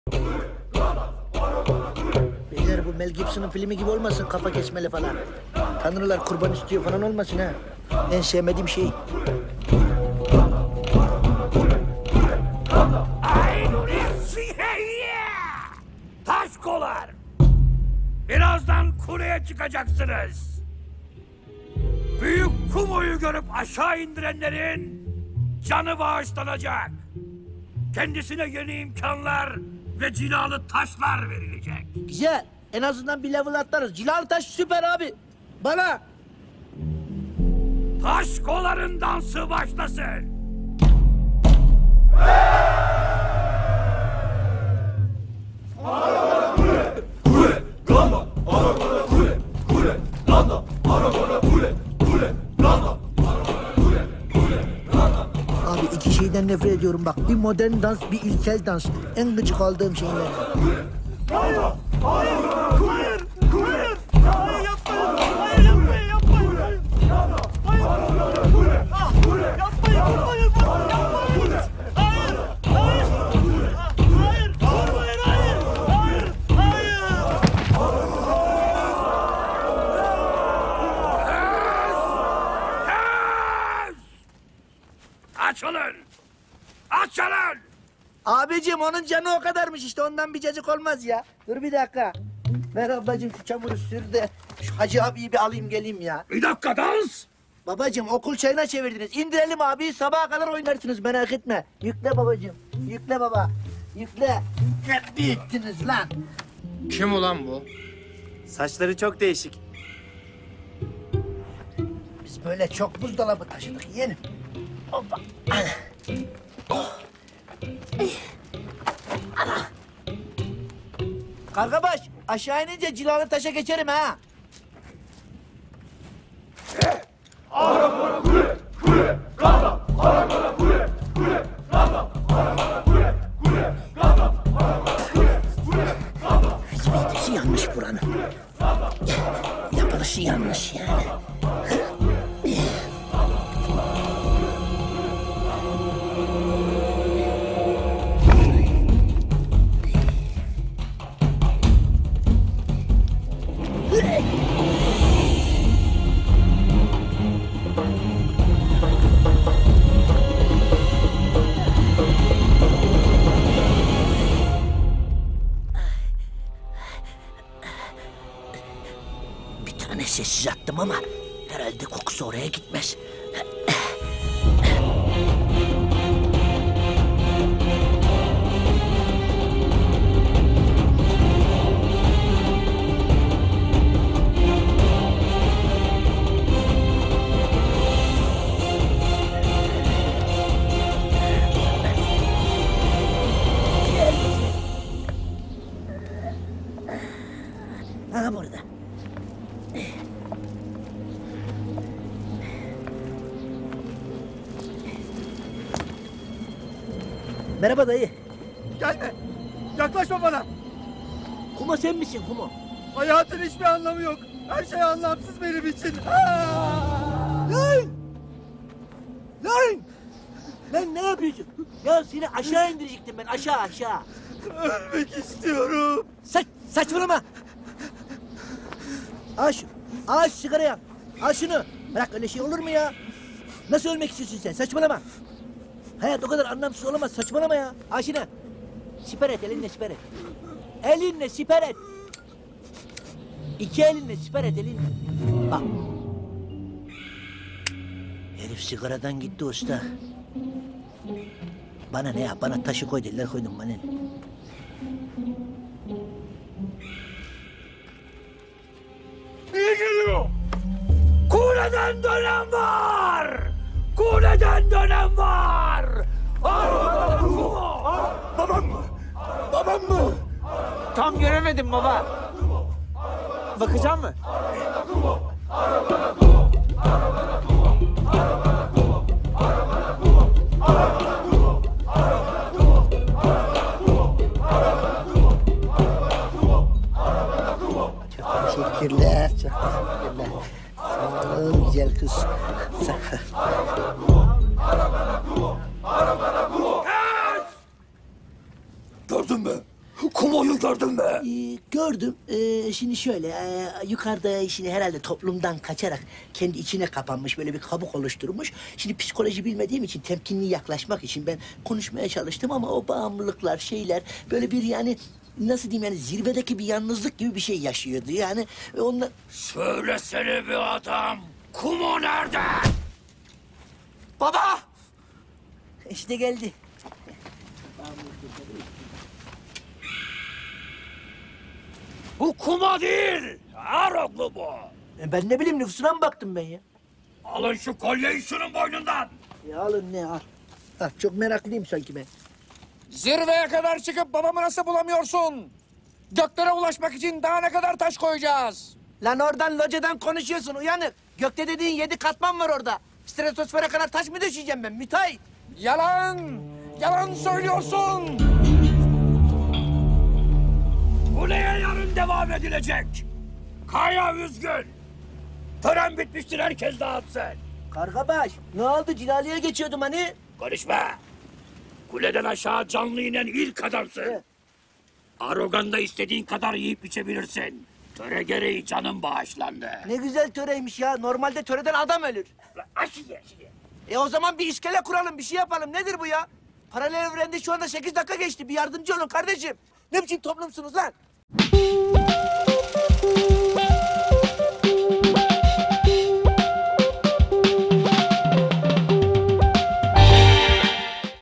Beyler bu Mel Gibson'ın filmi gibi olmasın, kafa kesmeli falan. Tanrılar kurban istiyor falan olmasın ha. En sevmediğim şey. Taşkolar! Birazdan kuleye çıkacaksınız. Büyük Kumo'yu görüp aşağı indirenlerin canı bağışlanacak. Kendisine yeni imkanlar ve cilalı taşlar verilecek. Güzel. En azından bir level atlarız. Cilalı taş süper abi. Bana. Taşkoların dansı başlasın. Abi iki şeyden nefret ediyorum bak. Bir modern dans, bir ilkel dans. En gıcık aldığım şeyler. Hayır! Hayır! Hayır! Hayır! Hayır yapmayın! Hayır yapmayın! Yapmayın! Hayır! Hayır! Ah! Yapmayın! Yapmayın! Yapmayın! Hayır! Hayır! Hayır! Vurmayın! Hayır! Hayır! Hayır! Açılın! Açılın! Abicim onun canı o kadarmış işte, ondan bir cacık olmaz ya. Dur bir dakika. Ver ablacığım şu çamuru sür de şu Hacı abiyi bir alayım geleyim ya. Bir dakika dans! Babacığım okul çayına çevirdiniz. İndirelim abi, sabaha kadar oynarsınız, merak etme. Yükle babacığım. Yükle baba. Yükle. Ne büyüttünüz lan? Kim ulan bu? Saçları çok değişik. Biz böyle çok buzdolabı taşıdık yeğenim. Hoppa. Ana. Oh. Ana. Kargabaş aşağı inince cilalı taşa geçerim ha. Hizmetisi yanlış buranın. Yapılışı yanlış yani. Bir tane sessiz attım ama herhalde kokusu oraya gitmez. Ha burada. Merhaba dayı. Gelme! Yaklaşma bana! Kuma sen misin Kuma? Hayatın hiçbir anlamı yok. Her şey anlamsız benim için. Lan! Lan! Lan ne yapıyorsun? Ya seni aşağı indirecektim ben, aşağı. Ölmek istiyorum. Saçmalama. Al şu sigara yak. Al şunu. Bırak, öyle şey olur mu ya? Nasıl ölmek istiyorsun sen? Saçmalama. Hayat o kadar anlamsız olamaz, saçmalama ya. Al şunu. Siper et, elinle siper et. Elinle siper et. İki elinle siper et, elinle. Bak. Herif sigaradan gitti usta. Bana ne ya? Bana taşı koy dediler, koydum bana ne? Niye geliyor? Kuleden dönen var! Kuleden dönen var! Babam mı? Babam mı? Tam göremedim baba. Bakacağım mı? Teşekkürler, çok teşekkürler. Sağ ol güzel kız. Gördün mü? Kumoyu gördün mü? Gördüm. Şimdi şöyle, yukarıda şimdi herhalde toplumdan kaçarak kendi içine kapanmış, böyle bir kabuk oluşturmuş. Şimdi psikoloji bilmediğim için temkinli yaklaşmak için ben konuşmaya çalıştım ama o bağımlılıklar, şeyler böyle bir yani nasıl diyeyim yani zirvedeki bir yalnızlık gibi bir şey yaşıyordu yani. Onlar Söylesene bir adam. Kumo nerede? Baba! işte geldi. Bu Kumo değil. Aroglu bu. Ben ne bileyim nüfusuna mı baktım ben ya? Alın şu kolyeyi şunun boynundan. Ya alın ne al. Ha, çok meraklıyım sanki ben. Zirveye kadar çıkıp babamı nasıl bulamıyorsun? Göklere ulaşmak için daha ne kadar taş koyacağız? Lan oradan locadan konuşuyorsun uyanık. Gökte dediğin 7 katman var orada. Stratosfere kadar taş mı düşeceğim ben müteahhit? Yalan! Yalan söylüyorsun! Kuleye yarın devam edilecek. Kaya üzgün. Tören bitmiştir, herkes dağıtsın. Kargabaş ne oldu Cilali'ye geçiyordum hani? Konuşma. Kuleden aşağı canlı inen ilk adamsın. Evet. Aroganda istediğin kadar yiyip içebilirsin. Töre gereği canın bağışlandı. Ne güzel töreymiş ya. Normalde töreden adam ölür. Aşıge. O zaman bir iskele kuralım, bir şey yapalım. Nedir bu ya? Paralel evrende şu anda 8 dakika geçti. Bir yardımcı olun kardeşim. Ne biçim toplumsunuz lan?